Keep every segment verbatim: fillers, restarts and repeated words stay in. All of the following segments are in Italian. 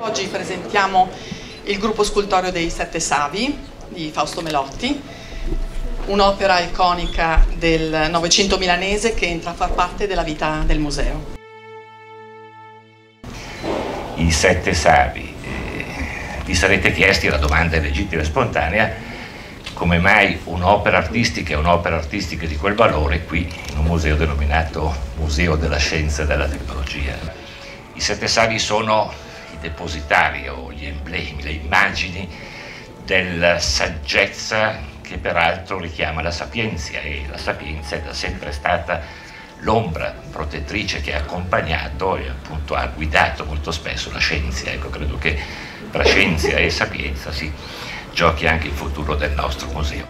Oggi presentiamo il gruppo scultoreo dei Sette Savi di Fausto Melotti, un'opera iconica del Novecento milanese che entra a far parte della vita del museo. I Sette Savi, eh, vi sarete chiesti, la domanda è legittima e spontanea, come mai un'opera artistica e un'opera artistica di quel valore qui in un museo denominato Museo della Scienza e della Tecnologia. I Sette Savi sono i depositari o gli emblemi, le immagini della saggezza che peraltro richiama la sapienza, e la sapienza è da sempre stata l'ombra protettrice che ha accompagnato e appunto ha guidato molto spesso la scienza. Ecco, credo che tra scienza e sapienza si giochi anche il futuro del nostro museo.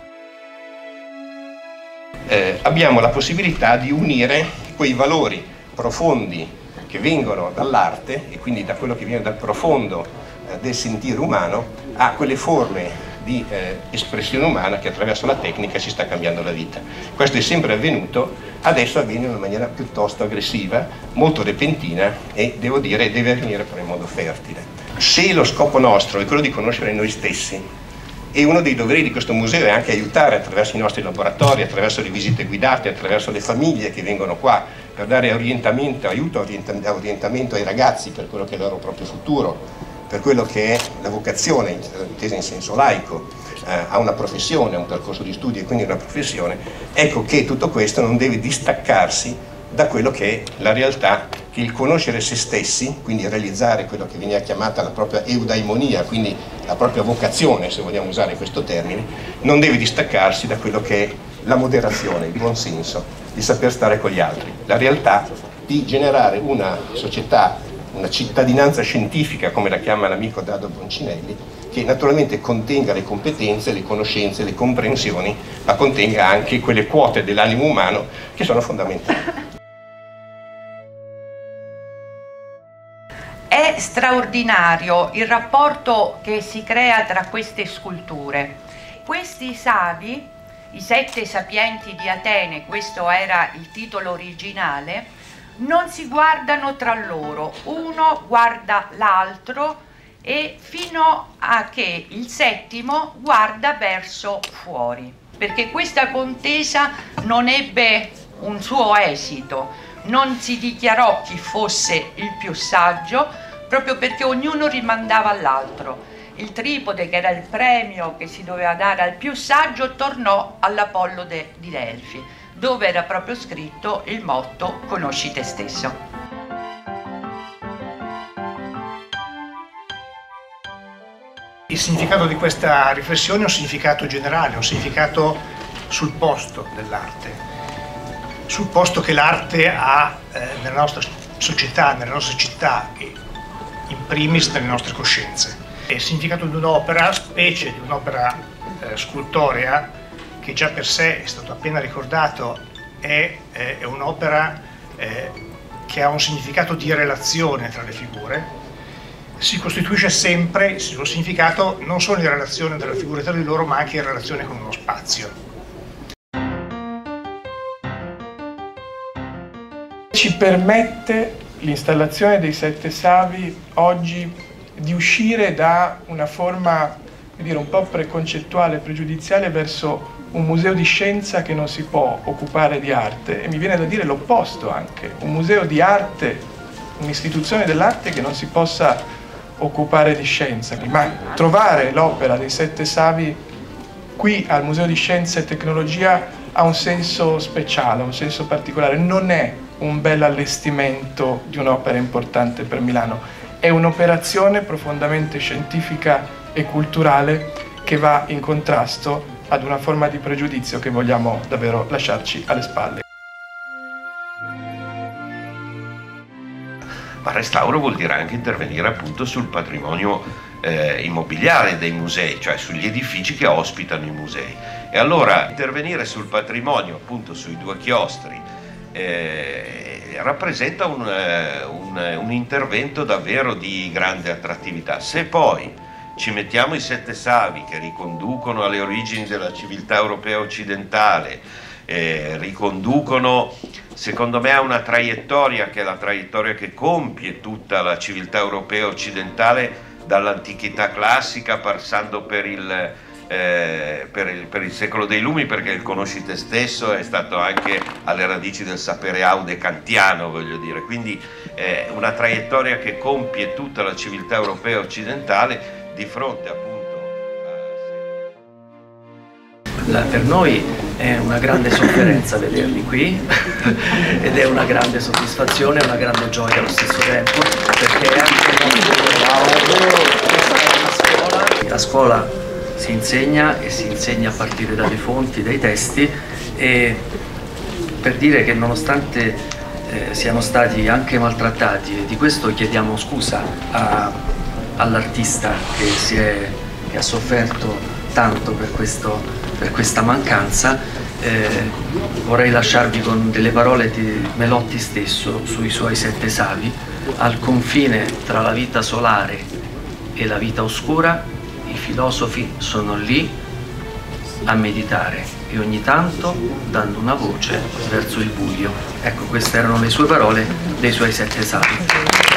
Eh, abbiamo la possibilità di unire quei valori profondi che vengono dall'arte e quindi da quello che viene dal profondo eh, del sentire umano a quelle forme di eh, espressione umana che attraverso la tecnica si sta cambiando la vita. Questo è sempre avvenuto, adesso avviene in una maniera piuttosto aggressiva, molto repentina e devo dire deve avvenire però in modo fertile. Se lo scopo nostro è quello di conoscere noi stessi, e uno dei doveri di questo museo è anche aiutare attraverso i nostri laboratori, attraverso le visite guidate, attraverso le famiglie che vengono qua per dare orientamento, aiuto a orientamento ai ragazzi per quello che è il loro proprio futuro, per quello che è la vocazione, intesa in senso laico, eh, a una professione, a un percorso di studio e quindi una professione. Ecco che tutto questo non deve distaccarsi da quello che è la realtà, che il conoscere se stessi, quindi realizzare quello che veniva chiamata la propria eudaimonia, quindi la propria vocazione, se vogliamo usare questo termine, non deve distaccarsi da quello che è la moderazione, il buon senso, di saper stare con gli altri, la realtà di generare una società, una cittadinanza scientifica, come la chiama l'amico Dado Boncinelli, che naturalmente contenga le competenze, le conoscenze, le comprensioni, ma contenga anche quelle quote dell'animo umano che sono fondamentali. È straordinario il rapporto che si crea tra queste sculture. Questi savi, i sette sapienti di Atene, questo era il titolo originale, non si guardano tra loro, uno guarda l'altro e fino a che il settimo guarda verso fuori, perché questa contesa non ebbe un suo esito, non si dichiarò chi fosse il più saggio, proprio perché ognuno rimandava all'altro. Il tripode, che era il premio che si doveva dare al più saggio, tornò all'Apollo de, di Delfi, dove era proprio scritto il motto "Conosci te stesso". Il significato di questa riflessione è un significato generale, un significato sul posto dell'arte, sul posto che l'arte ha eh, nella nostra società, nelle nostre città e in primis nelle nostre coscienze. Il significato di un'opera, specie di un'opera eh, scultorea, che già per sé è stato appena ricordato, è, eh, è un'opera eh, che ha un significato di relazione tra le figure, si costituisce sempre il suo significato non solo in relazione tra le figure tra di loro, ma anche in relazione con uno spazio. Ci permette l'installazione dei Sette Savi oggi di uscire da una forma, come dire, un po' preconcettuale, pregiudiziale verso un museo di scienza che non si può occupare di arte, e mi viene da dire l'opposto anche, un museo di arte, un'istituzione dell'arte che non si possa occupare di scienza. Ma trovare l'opera dei Sette Savi qui al Museo di Scienza e Tecnologia ha un senso speciale, un senso particolare, non è un bel allestimento di un'opera importante per Milano, è un'operazione profondamente scientifica e culturale che va in contrasto ad una forma di pregiudizio che vogliamo davvero lasciarci alle spalle. Ma restauro vuol dire anche intervenire appunto sul patrimonio eh, immobiliare dei musei, cioè sugli edifici che ospitano i musei. E allora intervenire sul patrimonio, appunto sui due chiostri, eh, rappresenta un, un, un intervento davvero di grande attrattività. Se poi ci mettiamo i Sette Savi che riconducono alle origini della civiltà europea occidentale, eh, riconducono secondo me a una traiettoria che è la traiettoria che compie tutta la civiltà europea occidentale dall'antichità classica, passando per il, eh, per, il, per il secolo dei lumi, perché il Conosci te stesso è stato anche alle radici del sapere aude kantiano, voglio dire, quindi eh, una traiettoria che compie tutta la civiltà europea occidentale di fronte appunto a... Per noi è una grande sofferenza vederli qui ed è una grande soddisfazione e una grande gioia allo stesso tempo, perché è anche una scuola. La scuola si insegna e si insegna a partire dalle fonti, dai testi, e per dire che nonostante eh, siano stati anche maltrattati, e di questo chiediamo scusa all'artista che, si è, che ha sofferto tanto per, questo, per questa mancanza, eh, vorrei lasciarvi con delle parole di Melotti stesso sui suoi sette savi. Al confine tra la vita solare e la vita oscura i filosofi sono lì a meditare e ogni tanto dando una voce verso il buio. Ecco, queste erano le sue parole dei suoi sette savi.